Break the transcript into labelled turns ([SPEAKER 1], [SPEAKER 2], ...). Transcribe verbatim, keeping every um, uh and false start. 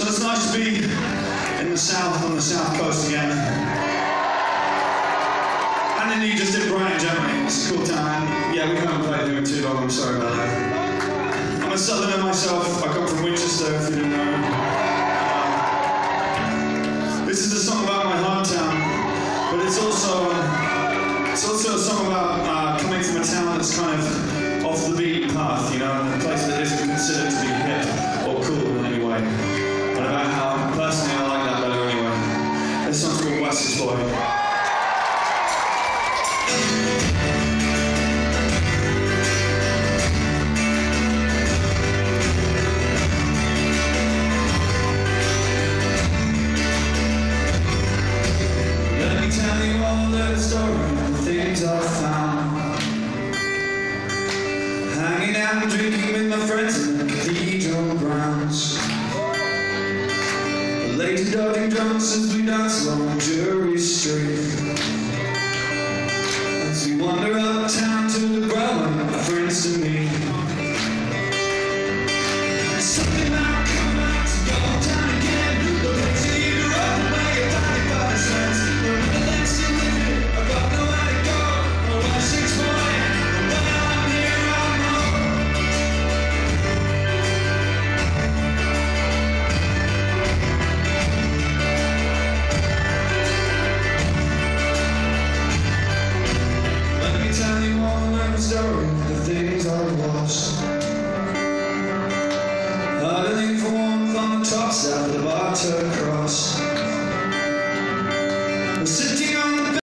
[SPEAKER 1] it's nice to be in the south, on the south coast again. And then you just did Brighton, Germany. It's a cool town. And yeah, we haven't played here in too long, I'm sorry about that. I'm a southerner myself. I come from Winchester, if you didn't know. Um, this is a song about my hometown, but it's also, it's also a song about uh, coming from a town that's kind of off the beaten path, you know, a place that isn't considered to be hip or cool in any way. But about how, personally, I like that better anyway. This song's called Wes's Boy. Tell you all the story of the things I found. Hanging out and drinking with my friends in the cathedral grounds. Later dodging drunks as we dance along Jury Street. As we wander uptown to the ground and my friends to meet. Something about coming out to go down again. The place that you grew up and where your body by the sense. Story of the things I've lost. Huddling for warmth on the top side of the Barter Cross. We're sitting